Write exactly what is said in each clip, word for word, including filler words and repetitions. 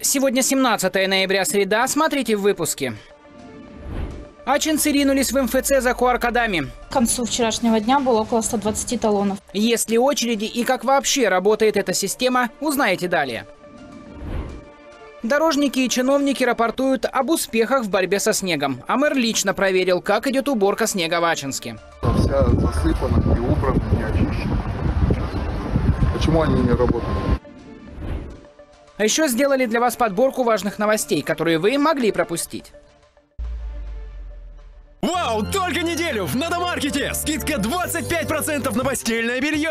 Сегодня семнадцатое ноября, среда. Смотрите в выпуске. Ачинцы ринулись в эм эф цэ за ку ар кодами. К концу вчерашнего дня было около ста двадцати талонов. Есть ли очереди и как вообще работает эта система, узнаете далее. Дорожники и чиновники рапортуют об успехах в борьбе со снегом. А мэр лично проверил, как идет уборка снега в Ачинске. Вся засыпана, не убрана, не очищена. Почему они не работают? А еще сделали для вас подборку важных новостей, которые вы могли пропустить. Вау! Только неделю в Надомаркете! Скидка двадцать пять процентов на постельное белье!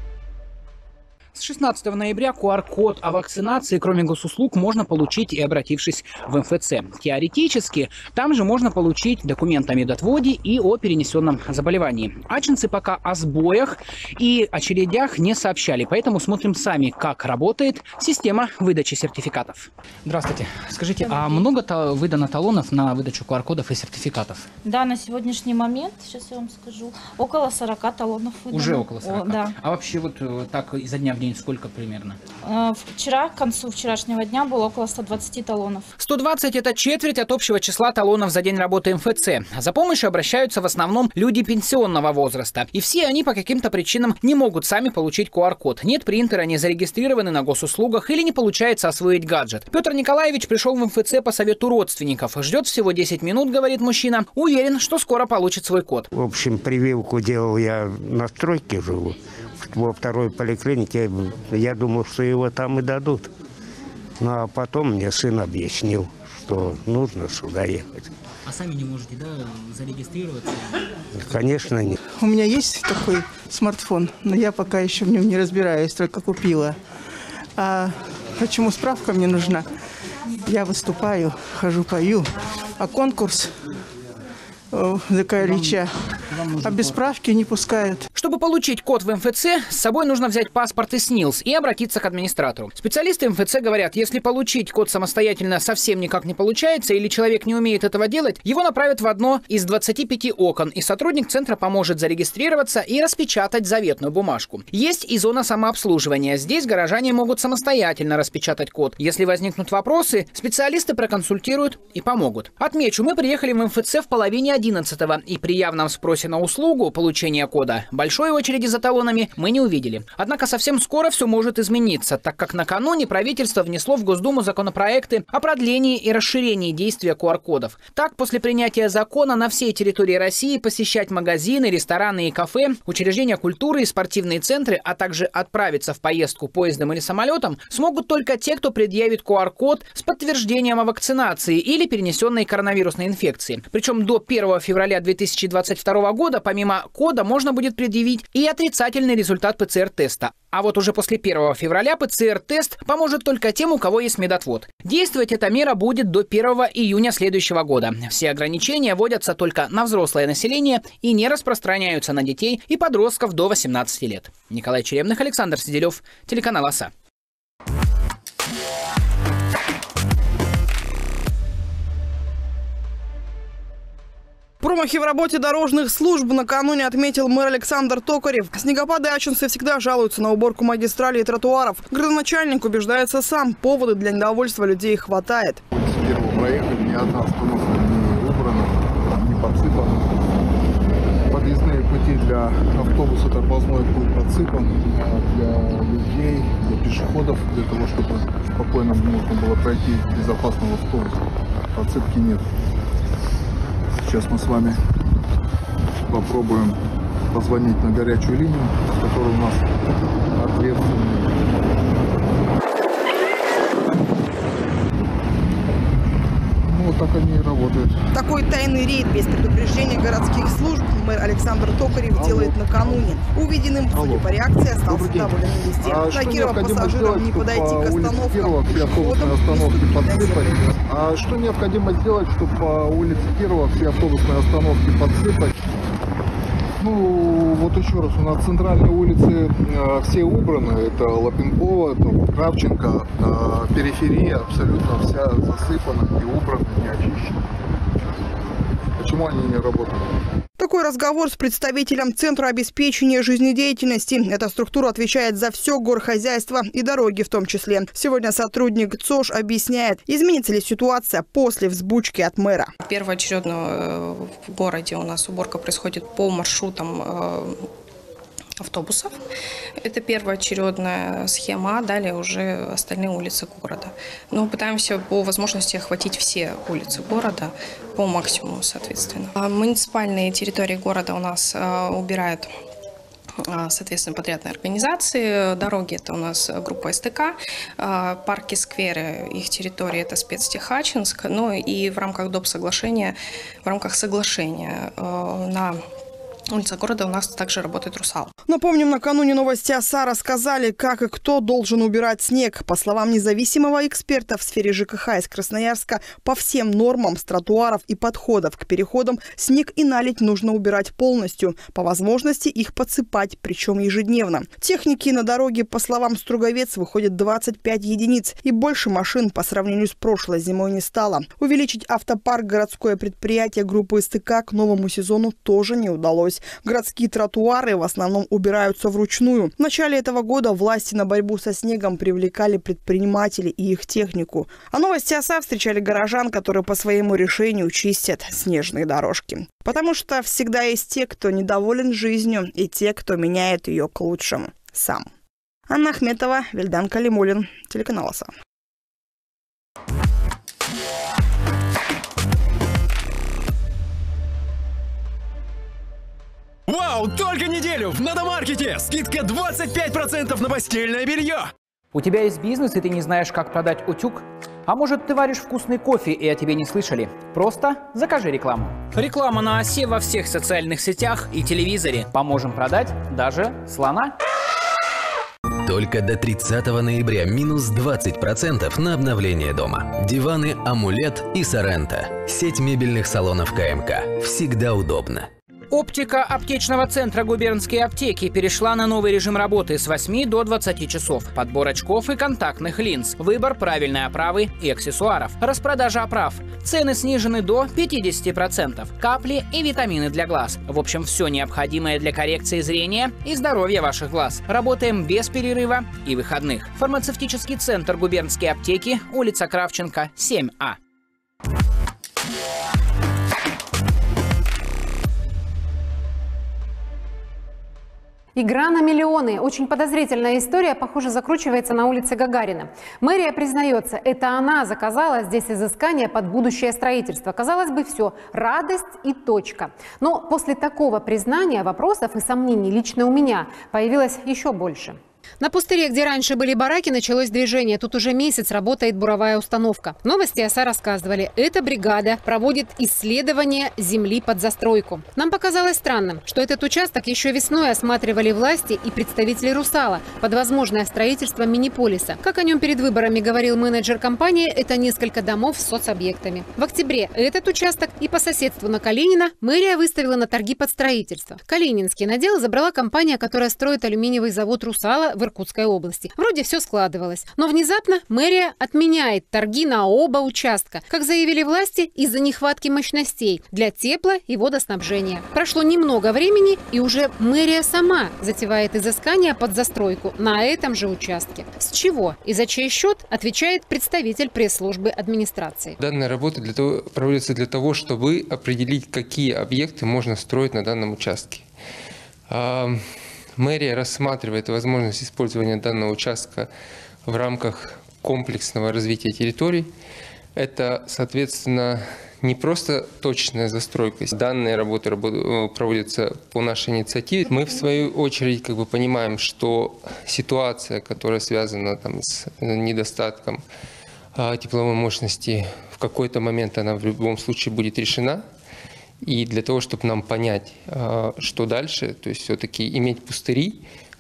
С шестнадцатого ноября ку ар код о вакцинации, кроме госуслуг, можно получить и обратившись в эм эф цэ. Теоретически, там же можно получить документ о медотводе и о перенесенном заболевании. Ачинцы пока о сбоях и очередях не сообщали, поэтому смотрим сами, как работает система выдачи сертификатов. Здравствуйте. Скажите, а много-то выдано талонов на выдачу ку ар кодов и сертификатов? Да, на сегодняшний момент, сейчас я вам скажу, около сорока талонов выдано. Уже около сорока? О, да. А вообще вот так изо дня в день сколько примерно? Вчера, к концу вчерашнего дня было около ста двадцати талонов. сто двадцать – это четверть от общего числа талонов за день работы эм эф цэ. За помощью обращаются в основном люди пенсионного возраста. И все они по каким-то причинам не могут сами получить ку ар код. Нет принтера, не зарегистрированы на госуслугах или не получается освоить гаджет. Петр Николаевич пришел в эм эф цэ по совету родственников. Ждет всего десять минут, говорит мужчина. Уверен, что скоро получит свой код. В общем, прививку делал я на стройке живу. Во второй поликлинике, я думал, что его там и дадут. Ну, а потом мне сын объяснил, что нужно сюда ехать. А сами не можете, да, зарегистрироваться? Конечно, нет. У меня есть такой смартфон, но я пока еще в нем не разбираюсь, только купила. А почему справка мне нужна? Я выступаю, хожу, пою, а конкурс языка Ильича, а без справки не пускают. Чтобы получить код в эм эф цэ, с собой нужно взять паспорт и СНИЛС и обратиться к администратору. Специалисты эм эф цэ говорят, если получить код самостоятельно совсем никак не получается или человек не умеет этого делать, его направят в одно из двадцати пяти окон, и сотрудник центра поможет зарегистрироваться и распечатать заветную бумажку. Есть и зона самообслуживания. Здесь горожане могут самостоятельно распечатать код. Если возникнут вопросы, специалисты проконсультируют и помогут. Отмечу, мы приехали в эм эф цэ в половине одиннадцатого, и при явном спросе на услугу получения кода большой очереди за талонами мы не увидели. Однако совсем скоро все может измениться, так как накануне правительство внесло в Госдуму законопроекты о продлении и расширении действия ку ар кодов. Так, после принятия закона на всей территории России посещать магазины, рестораны и кафе, учреждения культуры и спортивные центры, а также отправиться в поездку поездом или самолетом смогут только те, кто предъявит ку ар код с подтверждением о вакцинации или перенесенной коронавирусной инфекции. Причем до первого февраля две тысячи двадцать второго года помимо кода можно будет предъявить и отрицательный результат пэ цэ эр теста. А вот уже после первого февраля пэ цэ эр тест поможет только тем, у кого есть медотвод. Действовать эта мера будет до первого июня следующего года. Все ограничения вводятся только на взрослое население и не распространяются на детей и подростков до восемнадцати лет. Николай Черемных, Александр Сиделев, телеканал ОСА. Промахи в работе дорожных служб накануне отметил мэр Александр Токарев. Снегопады ачинцы всегда жалуются на уборку магистралей и тротуаров. Градоначальник убеждается сам, поводы для недовольства людей хватает. С первого проехали, ни одна остановка не убрана, не подсыпана. Подъездные пути для автобуса тормозной будут подсыпаны, для людей, для пешеходов, для того, чтобы спокойно можно было пройти безопасного автобуса. Подсыпки нет. Сейчас мы с вами попробуем позвонить на горячую линию, которая у нас ответственная. Ну, вот так они и работают. Такой тайный рейд без предупреждения городских служб мэр Александр Токарев Алло. делает накануне. Увиденным, судя по реакции, остался доволен везде. А Шокировав пассажирам не подойти к остановкам, все автобусные остановки подсыпать. А что необходимо сделать, чтобы по улице Кирова все автобусные остановки подсыпать? Ну, вот еще раз, у нас центральные улицы э, все убраны. Это Лапенкова, это Кравченко, э, периферия абсолютно вся засыпана, не убрана, не очищена. Почему они не работают? Такой разговор с представителем Центра обеспечения жизнедеятельности. Эта структура отвечает за все горхозяйство и дороги в том числе. Сегодня сотрудник ЦОЖ объясняет, изменится ли ситуация после взбучки от мэра. Первоочередно в городе у нас уборка происходит по маршрутам автобусов. Это первоочередная схема, далее уже остальные улицы города. Но пытаемся по возможности охватить все улицы города по максимуму, соответственно. Муниципальные территории города у нас убирают, соответственно, подрядные организации. Дороги – это у нас группа СТК. Парки, скверы, их территории – это спецтехачинск. Ну и в рамках доп. Соглашения, в рамках соглашения на улица города у нас также работает «Русал». Напомним, накануне новости ОСА рассказали, как и кто должен убирать снег. По словам независимого эксперта в сфере ЖКХ из Красноярска, по всем нормам с тротуаров и подходов к переходам снег и наледь нужно убирать полностью. По возможности их подсыпать, причем ежедневно. Техники на дороге, по словам Струговец, выходит двадцать пять единиц. И больше машин по сравнению с прошлой зимой не стало. Увеличить автопарк городское предприятие группы СТК к новому сезону тоже не удалось. Городские тротуары в основном убираются вручную. В начале этого года власти на борьбу со снегом привлекали предпринимателей и их технику. А новости ОСА встречали горожан, которые по своему решению чистят снежные дорожки. Потому что всегда есть те, кто недоволен жизнью, и те, кто меняет ее к лучшему сам. Анна Ахметова, Вильдан Калимуллин, телеканал ОСА. Вау, только неделю в Надомаркете! Скидка двадцать пять процентов на постельное белье! У тебя есть бизнес, и ты не знаешь, как продать утюг? А может, ты варишь вкусный кофе, и о тебе не слышали? Просто закажи рекламу. Реклама на осе во всех социальных сетях и телевизоре. Поможем продать даже слона. Только до тридцатого ноября минус двадцать процентов на обновление дома. Диваны «Амулет» и «Соренто». Сеть мебельных салонов КМК. Всегда удобно. Оптика аптечного центра губернские аптеки перешла на новый режим работы с восьми до двадцати часов. Подбор очков и контактных линз. Выбор правильной оправы и аксессуаров. Распродажа оправ. Цены снижены до пятидесяти процентов. Капли и витамины для глаз. В общем, все необходимое для коррекции зрения и здоровья ваших глаз. Работаем без перерыва и выходных. Фармацевтический центр губернские аптеки, улица Кравченко, семь А. Игра на миллионы. Очень подозрительная история, похоже, закручивается на улице Гагарина. Мэрия признается, это она заказала здесь изыскание под будущее строительство. Казалось бы, все, радость и точка. Но после такого признания вопросов и сомнений лично у меня появилось еще больше. На пустыре, где раньше были бараки, началось движение. Тут уже месяц работает буровая установка. Новости ОСА рассказывали. Эта бригада проводит исследование земли под застройку. Нам показалось странным, что этот участок еще весной осматривали власти и представители «Русала» под возможное строительство мини-полиса. Как о нем перед выборами говорил менеджер компании, это несколько домов с соцобъектами. В октябре этот участок и по соседству на Калинина мэрия выставила на торги под строительство. Калининский надел забрала компания, которая строит алюминиевый завод «Русала» в Иркутской области. Вроде все складывалось. Но внезапно мэрия отменяет торги на оба участка, как заявили власти, из-за нехватки мощностей для тепло- и водоснабжения. Прошло немного времени, и уже мэрия сама затевает изыскания под застройку на этом же участке. С чего и за чей счет, отвечает представитель пресс-службы администрации. Данная работа для того, проводится для того, чтобы определить, какие объекты можно строить на данном участке. Мэрия рассматривает возможность использования данного участка в рамках комплексного развития территорий. Это, соответственно, не просто точная застройка. Данные работы проводятся по нашей инициативе. Мы, в свою очередь, как бы понимаем, что ситуация, которая связана там, с недостатком тепловой мощности, в какой-то момент она в любом случае будет решена. И для того, чтобы нам понять, что дальше, то есть все-таки иметь пустыри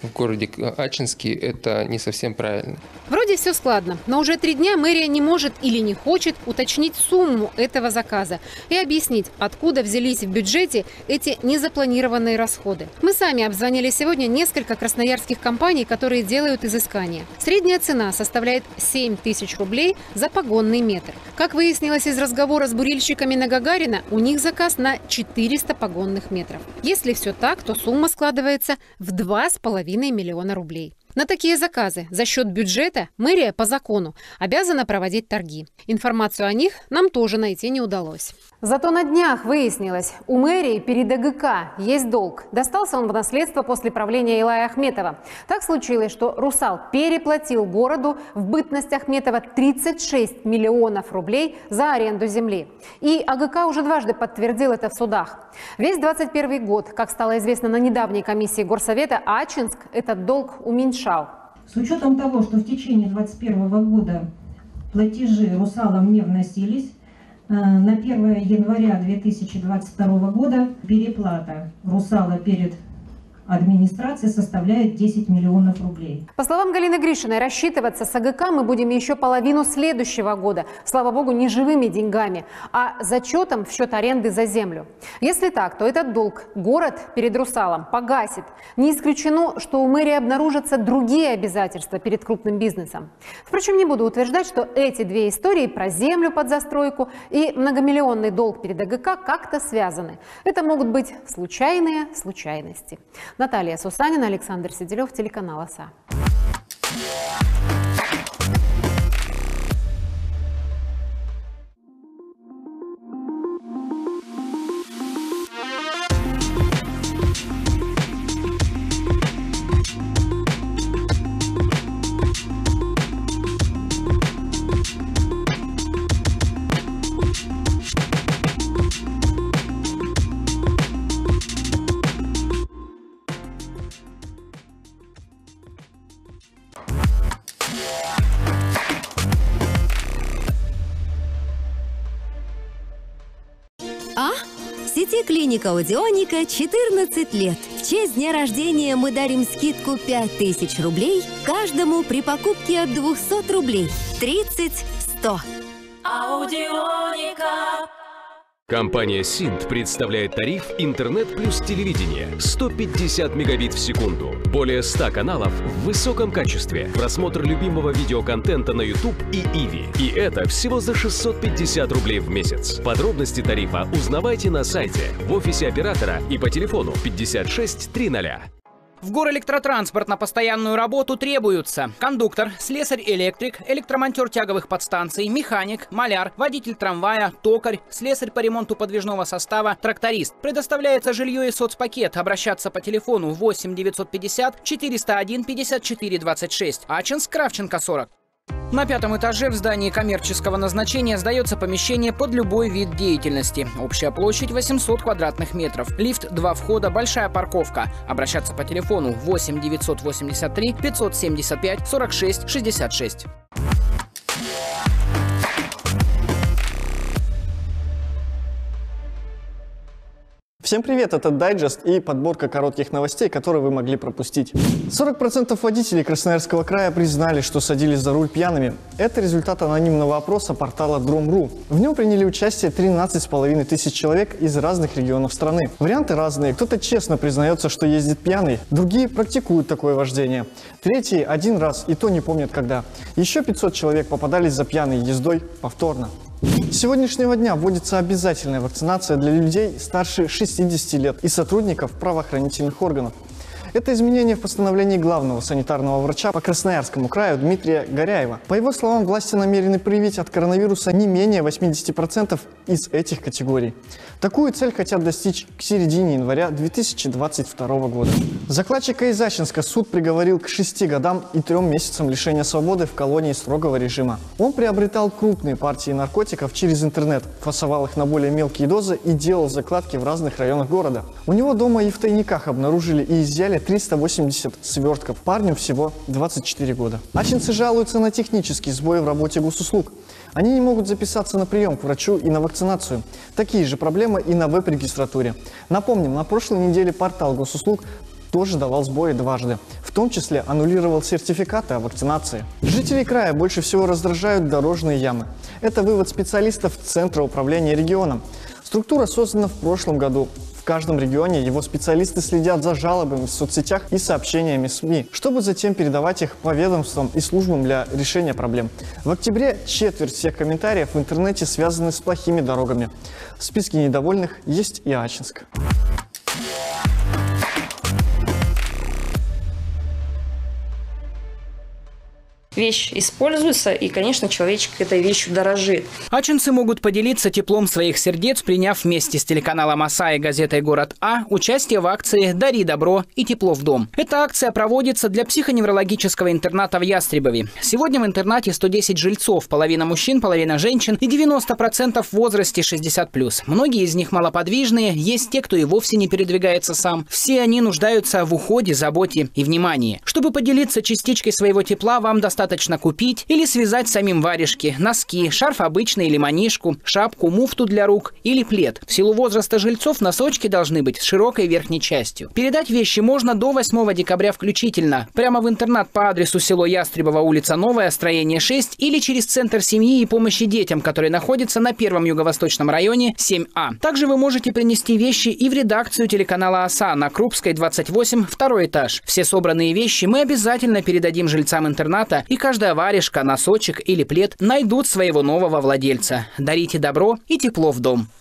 в городе Ачинске, это не совсем правильно. Вроде все складно, но уже три дня мэрия не может или не хочет уточнить сумму этого заказа и объяснить, откуда взялись в бюджете эти незапланированные расходы. Мы сами обзвонили сегодня несколько красноярских компаний, которые делают изыскания. Средняя цена составляет семь тысяч рублей за погонный метр. Как выяснилось из разговора с бурильщиками на Гагарина, у них заказ на четыреста погонных метров. Если все так, то сумма складывается в два с половиной миллиона рублей. На такие заказы за счет бюджета мэрия по закону обязана проводить торги. Информацию о них нам тоже найти не удалось. Зато на днях выяснилось, у мэрии перед ЭГК есть долг. Достался он в наследство после правления Илая Ахметова. Так случилось, что «Русал» переплатил городу в бытность Ахметова тридцать шесть миллионов рублей за аренду земли. И АГК уже дважды подтвердил это в судах. Весь двадцать первый год, как стало известно на недавней комиссии Горсовета, Ачинск этот долг уменьшил. С учетом того, что в течение двадцать первого года платежи «Русалом» не вносились, на первое января две тысячи двадцать второго года переплата «Русала» перед администрацией составляет десять миллионов рублей. По словам Галины Гришиной, рассчитываться с АГК мы будем еще половину следующего года. Слава богу, не живыми деньгами, а зачетом в счет аренды за землю. Если так, то этот долг город перед «Русалом» погасит. Не исключено, что у мэрии обнаружатся другие обязательства перед крупным бизнесом. Впрочем, не буду утверждать, что эти две истории про землю под застройку и многомиллионный долг перед АГК как-то связаны. Это могут быть случайные случайности. Наталья Сусанина, Александр Сиделев, телеканал ОСА. А? В сети клиника Аудионика четырнадцать лет. В честь дня рождения мы дарим скидку пять тысяч рублей каждому при покупке от двухсот рублей. тридцать сто. Аудионика. Компания Синт представляет тариф интернет плюс телевидение сто пятьдесят мегабит в секунду, более ста каналов в высоком качестве, просмотр любимого видеоконтента на YouTube и Иви. И это всего за шестьсот пятьдесят рублей в месяц. Подробности тарифа узнавайте на сайте, в офисе оператора и по телефону пятьдесят шесть триста. В Горэлектротранспорт на постоянную работу требуются кондуктор, слесарь-электрик, электромонтер тяговых подстанций, механик, маляр, водитель трамвая, токарь, слесарь по ремонту подвижного состава, тракторист. Предоставляется жилье и соцпакет. Обращаться по телефону восемь девятьсот пятьдесят четыреста один пятьдесят четыре двадцать шесть. Ачинск, Кравченко, сорок. На пятом этаже в здании коммерческого назначения сдается помещение под любой вид деятельности. Общая площадь восемьсот квадратных метров. Лифт, два входа, большая парковка. Обращаться по телефону восемь девятьсот восемьдесят три пятьсот семьдесят пять сорок шесть шестьдесят шесть. Всем привет, это дайджест и подборка коротких новостей, которые вы могли пропустить. сорок процентов водителей Красноярского края признали, что садились за руль пьяными. Это результат анонимного опроса портала Дром.ру. В нем приняли участие тринадцать с половиной тысяч человек из разных регионов страны. Варианты разные. Кто-то честно признается, что ездит пьяный, другие практикуют такое вождение. Третьи один раз, и то не помнят когда. Еще пятьсот человек попадались за пьяной ездой повторно. С сегодняшнего дня вводится обязательная вакцинация для людей старше шестидесяти лет и сотрудников правоохранительных органов. Это изменение в постановлении главного санитарного врача по Красноярскому краю Дмитрия Горяева. По его словам, власти намерены привить от коронавируса не менее восьмидесяти процентов из этих категорий. Такую цель хотят достичь к середине января две тысячи двадцать второго года. Закладчика из Ачинска суд приговорил к шести годам и трем месяцам лишения свободы в колонии строгого режима. Он приобретал крупные партии наркотиков через интернет, фасовал их на более мелкие дозы и делал закладки в разных районах города. У него дома и в тайниках обнаружили и изъяли триста восемьдесят свертков. Парню всего двадцать четыре года. Ачинцы жалуются на технический сбой в работе госуслуг. Они не могут записаться на прием к врачу и на вакцинацию. Такие же проблемы и на веб-регистратуре. Напомним, на прошлой неделе портал госуслуг тоже давал сбои дважды. В том числе аннулировал сертификаты о вакцинации. Жителей края больше всего раздражают дорожные ямы. Это вывод специалистов Центра управления регионом. Структура создана в прошлом году. В каждом регионе его специалисты следят за жалобами в соцсетях и сообщениями СМИ, чтобы затем передавать их по ведомствам и службам для решения проблем. В октябре четверть всех комментариев в интернете связаны с плохими дорогами. В списке недовольных есть и Ачинск. Вещь используется, и, конечно, человечек этой вещью дорожит. Ачинцы могут поделиться теплом своих сердец, приняв вместе с телеканалом ОСА и газетой «Город А» участие в акции «Дари добро и тепло в дом». Эта акция проводится для психоневрологического интерната в Ястребове. Сегодня в интернате сто десять жильцов, половина мужчин, половина женщин и девяносто процентов в возрасте шестьдесят плюс. Многие из них малоподвижные, есть те, кто и вовсе не передвигается сам. Все они нуждаются в уходе, заботе и внимании. Чтобы поделиться частичкой своего тепла, вам достаточно Достаточно купить или связать самим варежки, носки, шарф обычный или манишку, шапку, муфту для рук или плед. В силу возраста жильцов носочки должны быть с широкой верхней частью. Передать вещи можно до восьмого декабря включительно. Прямо в интернат по адресу село Ястребово, улица Новая, строение шесть, или через Центр семьи и помощи детям, который находится на первом юго-восточном районе семь А. Также вы можете принести вещи и в редакцию телеканала ОСА на Крупской, двадцать восемь, второй этаж. Все собранные вещи мы обязательно передадим жильцам интерната, и каждая варежка, носочек или плед найдут своего нового владельца. Дарите добро и тепло в дом.